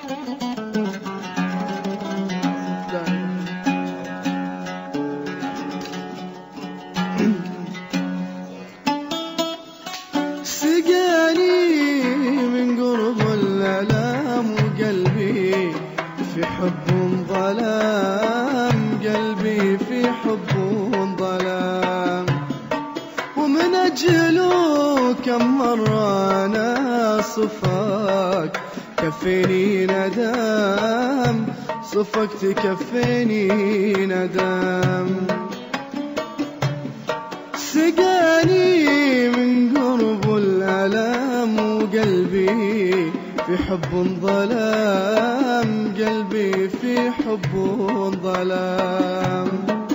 في حب ظلام، قلبي في حب ظلام، ومن أجله كم مرة أنا صفاك كفيني ندم، صفك تكفيني ندم. سقاني من قرب الألم وقلبي في حب ظلام، قلبي في حب ظلام،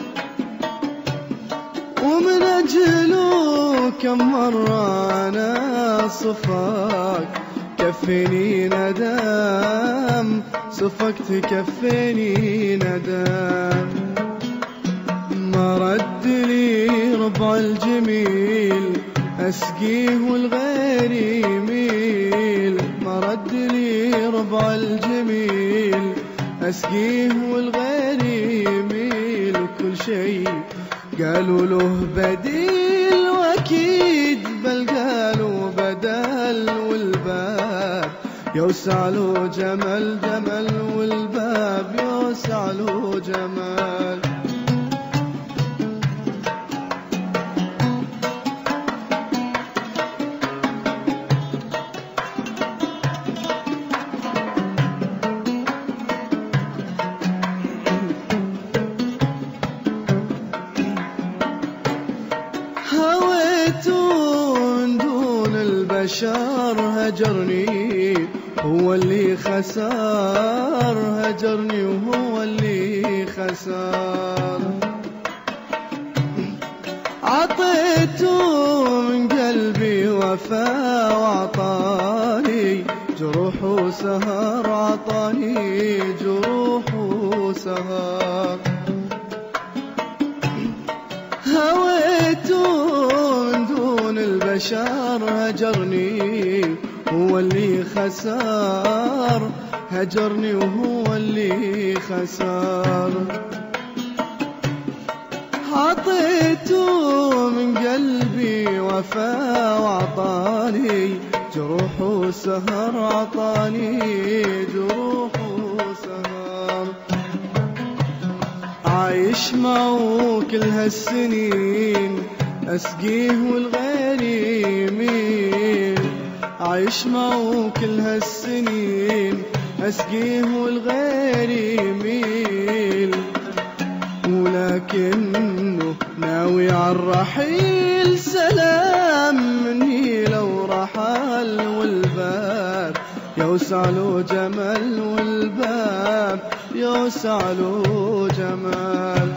ومن أجله كم مرة أنا صفاك كفيني ندم، صفك تكفيني ندم. ما رد لي ربع الجميل أسقيه والغير يميل، ما رد لي ربع الجميل أسقيه والغير يميل، وكل شي قالوا له بديل وأكيد بل قالوا بدل، والباب يوسع له جمل جمل، والباب يوسع له جمل. من دون البشر هجرني هو اللي خسر، هجرني وهو اللي خسر. عطيته من قلبي وفا وعطاني جروح وسهر، عطاني جروح وسهر. هويته من دون البشر هجرني هو اللي خسر، هجرني وهو اللي خسر. عطيته من قلبي وفا وعطاني جروح وسهر، عطاني جروح وسهر. عايش معه كل هالسنين أسقيه والغير يميل، عايش معه كل هالسنين أسقيه والغير يميل، ولكنه ناوي عالرحيل سلام مني لو رحل، والباب يوسع له جمل، والباب يوسع له جمال.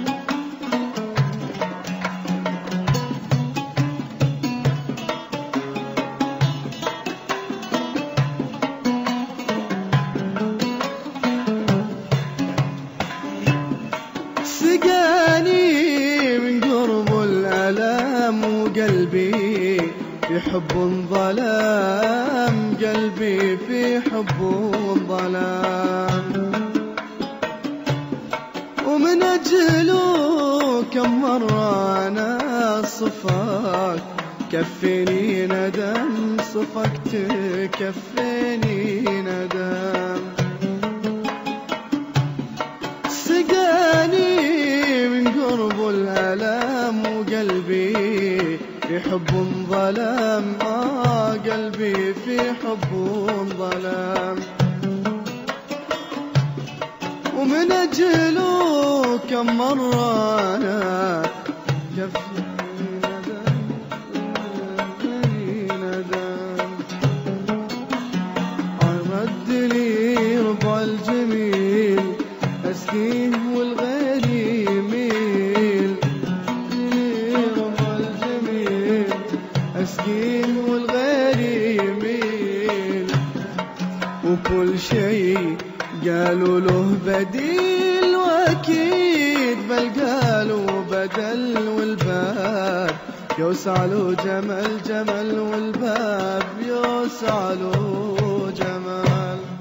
سقاني من قرب الألم وقلبي في حب ظلام، قلبي في حب ظلام، ومن أجله كم مرة أنا صفاك كفيني ندم، صفك تكفيني ندم. سقاني من قرب الألم وقلبي في حب ظلام، قلبي في حب ظلام، ومن أجله كم مرة أنا كفيني ندم. عرد لي ربع الجميل أسقيه والغير يميل، ربع الجميل أسقيه والغير يميل، وكل شي قالوا له بديل وأكيد بل قالوا بدل، والباب يوسع له جمل جمل، والباب يوسع له جمال.